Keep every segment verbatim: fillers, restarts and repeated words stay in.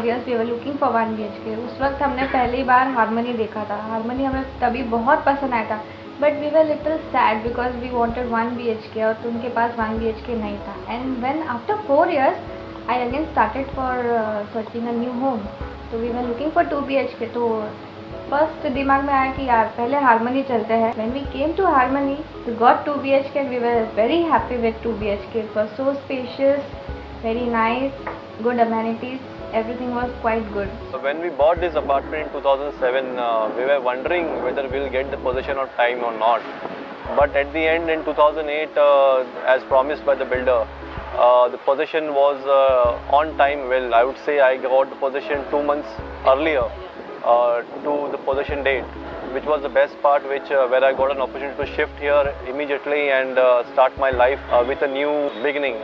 years we were looking for one B H K. उस वक्त हमने पहली बार हारमनी देखा था. हारमनी हमें तभी बहुत पसंद आया था. But we were little sad because we wanted one B H K और उनके पास one B H K नहीं था. And when after four years, I again started for uh, searching a new home. So we were looking for two B H K. तो first दिमाग में आया कि यार पहले हारमनी चलते हैं. When we came to Harmony, we got two B H K and we were very happy with two B H K. It was so spacious, very nice, good amenities. Everything was quite good. So when we bought this apartment in two thousand seven, uh, we were wondering whether we'll get the possession on time or not. But at the end, in two thousand eight, uh, as promised by the builder, uh, the possession was uh, on time. Well, I would say I got the possession two months earlier uh, to the possession date, which was the best part, which uh, where I got an opportunity to shift here immediately and uh, start my life uh, with a new beginning.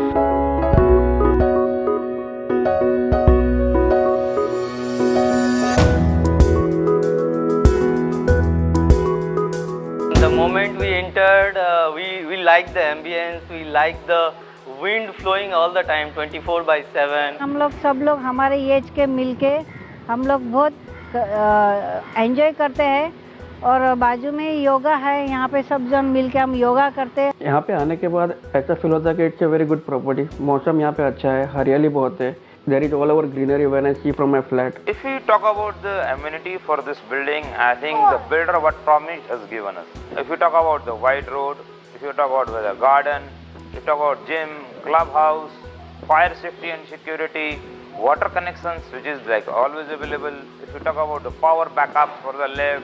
The moment we entered, uh, we, we liked the ambience, we liked the wind flowing all the time, twenty-four by seven. हम लोग सब लोग हमारे as के मिलके हम लोग बहुत एंजॉय करते हैं और बाजू में योगा है, यहाँ पे सब जन मिलके हम योगा करते हैं. यहाँ पे आने के बाद ऐसा फील होता है कि it's a very good property. मौसम यहाँ पे अच्छा है, हरियाली बहुत है. There is all over greenery when I see from my flat. If we talk about the amenity for this building, I think the builder what promised has given us. If you talk about the wide road, if you talk about the garden, if you talk about gym, clubhouse, fire safety and security, water connections which is like always available. If you talk about the power backup for the lift.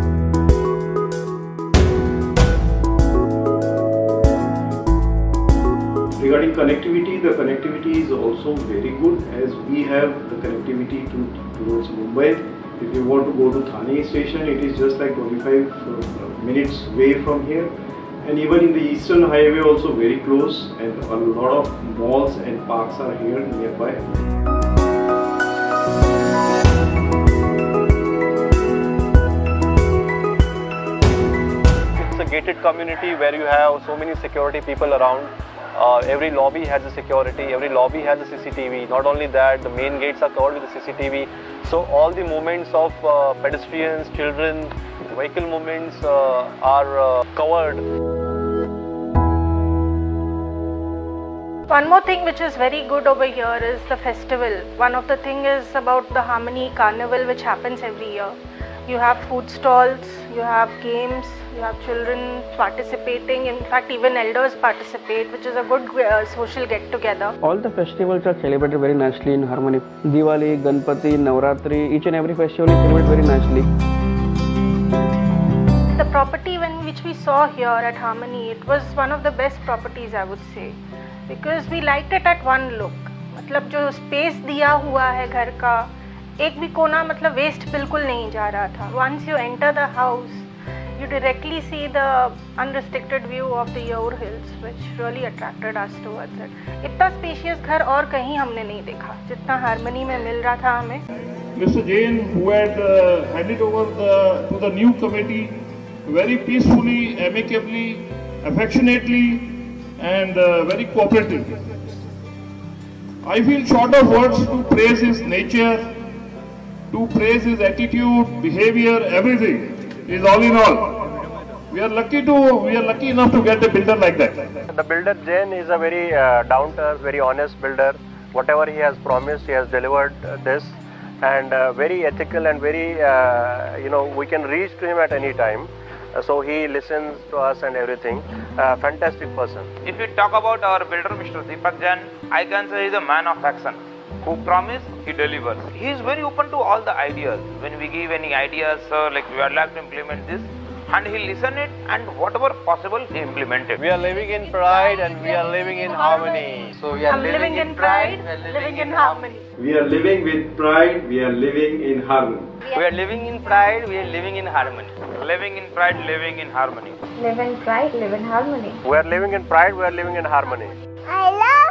Regarding connectivity, the connectivity is also very good as we have the connectivity to towards Mumbai. If you want to go to Thane station, it is just like twenty-five minutes away from here. And even in the Eastern Highway also very close, and a lot of malls and parks are here nearby. It's a gated community where you have so many security people around. Uh, every lobby has a security, every lobby has a C C T V. Not only that, the main gates are covered with the C C T V. So all the movements of uh, pedestrians, children, vehicle movements uh, are uh, covered. One more thing which is very good over here is the festival. One of the thing is about the Harmony Carnival which happens every year. You have food stalls, you have games, you have children participating. In fact, even elders participate, which is a good uh, social get-together. All the festivals are celebrated very nicely in Harmony. Diwali, Ganpati, Navratri, each and every festival is celebrated very nicely. The property when which we saw here at Harmony, it was one of the best properties, I would say, because we liked it at one look. मतलब जो space दिया हुआ है घर का, एक भी कोना मतलब वेस्ट बिल्कुल नहीं जा रहा था. Once you enter the house, you directly see the unrestricted view of the Yaur Hills, which really attracted us towards it. इतना spacious घर और कहीं हमने नहीं देखा, जितना हारमनी में मिल रहा था हमें. Mister Jain, who had uh, handed over the, to the new committee very peacefully, amicably, affectionately, and uh, very cooperative. I feel short of words to praise his nature, to praise his attitude, behavior, everything. Is all in all. We are lucky to, we are lucky enough to get a builder like that. The builder Jain is a very uh, down-to-earth, very honest builder. Whatever he has promised, he has delivered uh, this, and uh, very ethical and very, uh, you know, we can reach to him at any time. Uh, so he listens to us and everything. Uh, fantastic person. If we talk about our builder, Mister Deepak Jain, I can say he is a man of action. Who promise, he delivers. He is very open to all the ideas. When we give any ideas, uh, like we would like to implement this, and he listen it, and whatever possible, he implement it. We are living in pride and we are living in harmony. So we are living, living in pride, living, living in harmony. We are living with pride, we are living in harmony. We are living in pride, we are living in harmony. Living in pride, living in harmony. Live in pride, live in harmony. We are living in pride, we are living in harmony. I love